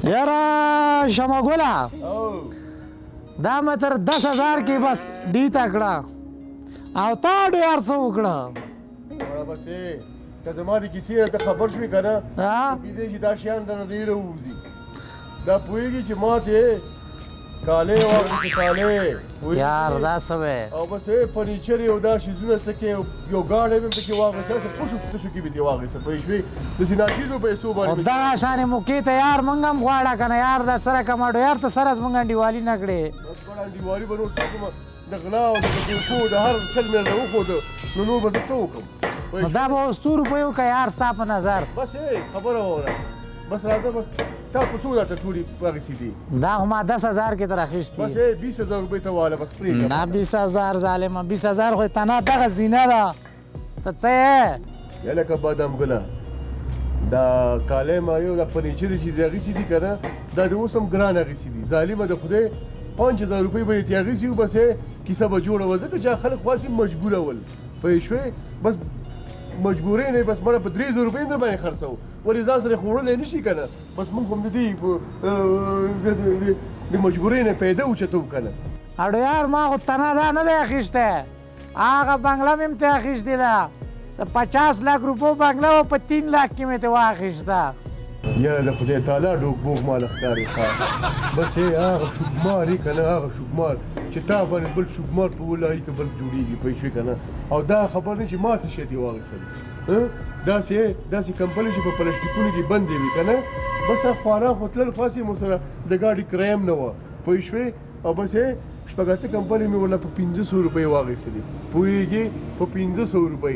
یاره شمع ګله دا مې تر 10,000 کې بس ډیته کړه او تا ډېر څه وکړه بس که زما د کیسې نه ته خبر شوې که نه کیدای شي دا شیان درنه د ایره ووځي دا پوهېږي چې ما ته کالې واخلي کالې یار دا څه وی او بس فرنیچر او دا شیزونه څه کې یو ګاډی مې پکې واخیسته څه پوشو پوشو کې مې ترې واخیسته پوه شوې داسې ناچیزو پیسو باندې خو دغه شانې موقع ته یار موږ هم غواړه که نه یار دا سره کماډو یار ته سره زموږ انډیوالي نه کړې بس بړه انډیوالي به نور څه وکړم د غلا او د پیسو د هر چل مې راته وښوده نو نور به زه څه وکړم نو دا به اوس 100 روپیو که یار ستا په نظر بس خبره واوره بس راځه بس تا په څو راته ټولې اخیستې دي دا خو ما 10,000 کې در اخیستې بس 20,000 روپۍ ته واله بس پرېږده نه 20,000 ظالمه 20,000 خو تنه دغه زینه ده ته څه یې یا لکه بادام ګله دا کالی مایو دا فرنیچر چې دې اخیستي دي که نه دا د اوس هم ګران اخیستي دي ظالمه د خدای 5,000 روپۍ به یې ترې اخیستي وو بس کیسه به جوړه وه ځکه چې خلک خاصې مجبوره ول پوه شوې بس مجبورۍ نه بس مړه په 3,000 روپۍ در باندې خرڅوو ولې ځان سره یې خو وړلی نه شي که نه بس موږ هم د دې د مجبورۍ نه پیدا اوچتو که نه اډو یار ما خو تنه دا نه دی اخیستی هغه بنګله مې هم ترې اخیستې ده د 50 لک روپو بنګله وه په 3 لک کې مې ترې واخیسته یاره د خدای تعالی ډوک بوک مال ښکارې ښه بس هغه شوګمار یې که نه هغه شوګمار چې تا باندې بل شوګمار په ولایي که بل جوړېږي پوه شوې که نه او دا خبر نه چې ما ته شی دې واخیستل داسې کمپنۍ چې په پلاستیکونو کې بندې وي که نه بس خواران خو تلل خاصې مو سره د ګاډي کرایه هم نه وه پوه شوې او بس شپږ اته کمپنۍ مې ورله په 500 روپۍ واخیستلې پوهېږې په 500 روپۍ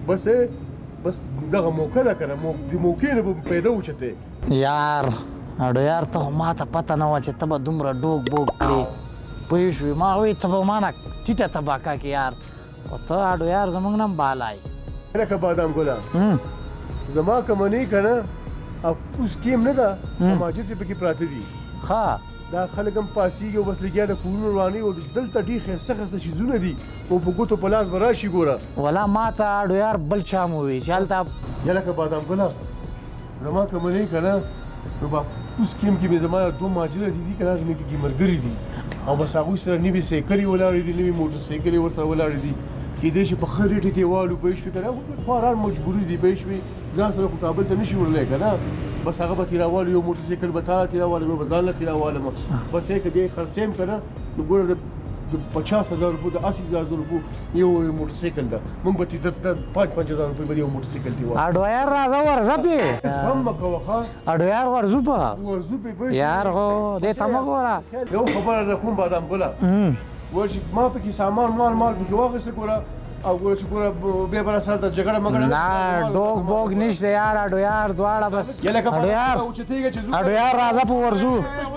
بس دغه موقع ده که نه د موقع نه به پیدا وچتې یار اډو یار ته خو ما ته پته نه وه چې ته به دومره ډوک بوک کړې پوه شوې ما وایي ته به ما نه ټیټه طبقه کې یار خو ته اډو یار زموږ نه هم بالای لکه بادام ګله زما کمنۍ که نه او کوز کیم نه ده مهاجر چې پکې پراته دي ښه دا خلک هم پاسېږي او بس لګیا د کورونو روانوي او دلته ډېر ښایسته ښایسته شیزونه دي او په ګوتو په لاس به راشي ګوره ولا ما ته اډو یار بل چا مو وي چې هلته یا لکه بادام ګله زما کمنۍ که نه نو به کوز کیم کې مې زما 2 مهاجره چې دي که نه زموږ پکې ملګري دي او بس هغوی سره نوي سایکلې ولاړې دي نوي موټر سایکلې ورسره ولاړې دي کیدای شي په ښه ریټ یې ترې والو پوه شوې که نه خواران مجبوري دي پوه شوې ځان سره خو کابل ته نه شي وړلی که نه بس هغه به ترې راوالو یو موټر سایکل به تا ترې راوالم یو به ځان له ترې راوالم بس که دې خرڅیم که نه نو ګوره د 50,000 روپو د 80,000 روپو یو موټر سایکل ده موږ به ترې 5,000 روپۍ به یو موټر سایکل ترې واخلو اډو یار راځه ورځه پې هم مه کوه ښه اډو یار ورځو په ورځو پې یار خو دې ته مه ګوره یو خبره ده کوم بادام ګله وایي چې ما پکې سامان مال پکې واخیسته ګوره او ګوره چې ګوره بیا به راسره ته جګړه مګړه نه ډوک بوک نشته یار اډو یار دواړه بس اډو یار اډو یار راځه په ورځو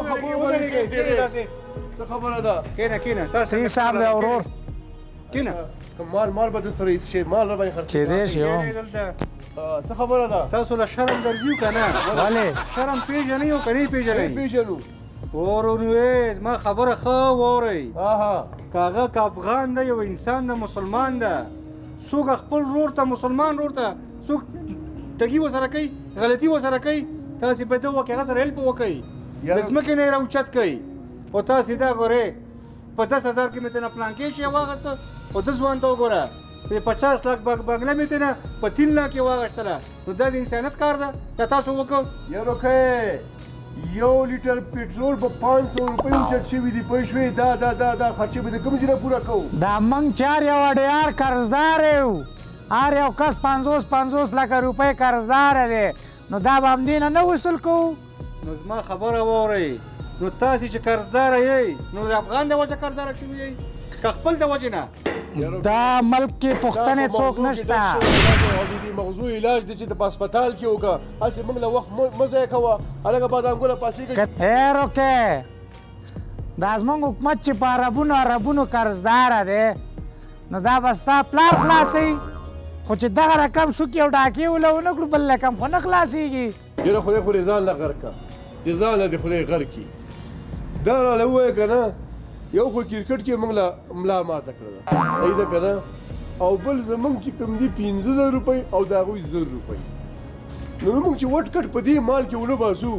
څه خبره ده کینه څه حساب دی ورور کینه مال به در سره هېڅ شی مال را باندې خرڅ کېدای شي څه خبره ده تاسو له شرم درځي که نه ولې شرم پېژنئ او که نه یې پېژنئ پېژنو ورونوې زما خبره ښه واورئ که هغه که افغان ده یو انسان ده مسلمان ده څوک خپل ورور ته مسلمان ورور ته څوک ټګي ورسره کوي غلطي ورسره کوي تاسې په ده وکړئ هغه سره هیلپ وکئ د ځمکې نه یې راوچت کئ او تاسې دا ګورئ په 10,000 کې مې ترنه پلانکې شی واخیسته او ده ځوان ته وګوره 50 لک بنګله مې ترنه په 3 لک یې واخیستله نو دا د انسانیت کار ده دا تاسو وکړو یارو که یو لیټر پټرول په 500 روپۍ اوچت شوي دي پوه شوې دا خرچې به د کوم ځای نه پوره کوو دا موږ چار یو اډو یار قرضدار یو هر یو کس 50 لکه روپۍ قرضدار دی نو دا به همدې نه نه وصول کوو نو زما خبره واورئ نو تاسې چې قرضداره یئ نو د افغان د وجه قرضداره شوي یئ که خپل د وجې نه دا ملک کې پوښتنې څوک نشته موضوع علاج دی چې د هسپتال کې وکړه هسې موږ له وخت مه ضایع کوه هلکه بادام ګله پاسېږه روکې دا زموږ حکومت چې په عربونو قرضداره دی نو دا به ستا پلار خلاصوي خو چې دغه رقم شو کې یو ډاکې وله ونه کړو بل رقم خو نه خلاصېږي یاره خدای خو دې ځان له غر کړه دې ځان له دې خدای غر کړي دا راله ووایه که نه یو خو کرکټ کې موږ له ملا ماته کړله صحیح ده که نه او بل زمونږ چې کوم دي 15,000 روپۍ او د هغوی 1,000 روپۍ نو موږ چې وټ کټ په دې مال کې ونه باسو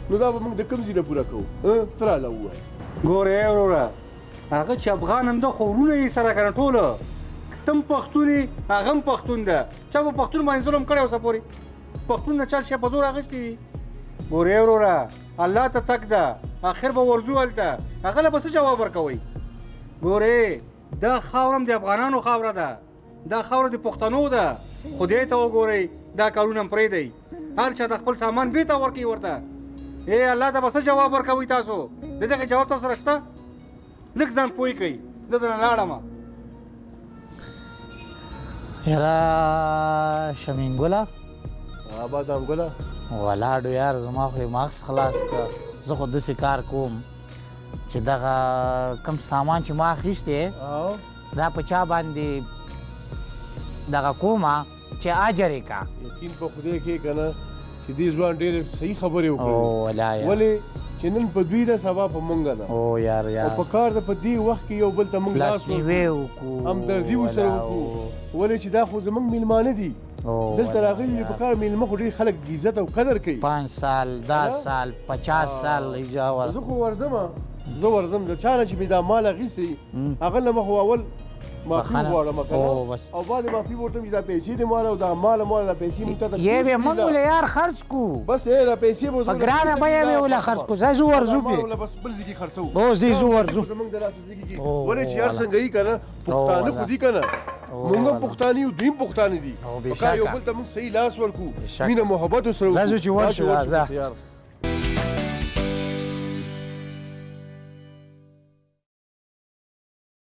نو دا به موږ د کوم ځای نه پوره کوو ته راله ووایه ګورې وروره هغه چې افغان هم ده خو وروڼه یې سره که نه ټوله ته هم پښتون یې هغه هم پښتون ده چا به پښتون باندې ظلم کړی اوسه پورې پښتون نه چا شی په زور اخیستی دي ګورې وروره الله ته تک ده اخر به ورځو هلته هغه له به څه جواب ورکوئ ګورې دا خاوره هم د افغانانو خاوره ده دا خاوره د پښتنو ده خدای ته وګورئ دا کارونه هم پرېږدئ هر چا د خپل سامان بېرته ورکوي ورته الله ته به څه جواب ورکوئ تاسو د دغې جواب تاسو سره شته لږ ځان پوه کړئ زه درنه لاړم یاره شمین ګله بادام ګله ولاړو یار زما خو یې مغز خلاص که زه خو داسې کار کوم چې دغه کم سامان چې ما اخیستی دا په چا باندې دغه کومه چې اجر یې کا یقین په خدای کې که نه چې دې ځوان ډېرې صحیح خبرې وکړې ولې چې نن په دوی ده سبا په مونږ ده او یار او په کار ده په دې وخت کې یو بل ته مونږ لاس وکړو همدردي ورسره وکړو ولې چې دا خو زمونږ میلمانه دي دلته راغلي دي په کار میلمه خو ډېر خلک عزت او قدر کوي 5 سال 10 سال 50 سال اجازه زه خو ورځم زه ورځم د چا نه چې مې دا مال اخیستی هغه نه مخ اول معافي وغواړم که نه او بعد معافي ورته مې دا پیسې دې ماله او دغه مال ماله دا پیسې مونږ ته یې به موږ له یار خرڅ کو بس دا پیسې به په ګرانه بیه به له خرڅ کو زه زو ورځو پې بس بل ځای کې خرڅو او زه زو ورځو زمونږ د راسو ځای کې ولې چې هر څنګه یې که نه پښتانه خو دي که نه مونږ هم پښتانه یو دوی هم پښتانه دي په کار یو بل ته مونږ صحیح لاس ورکړو مینه محبت ورسره زه زو چې ورشو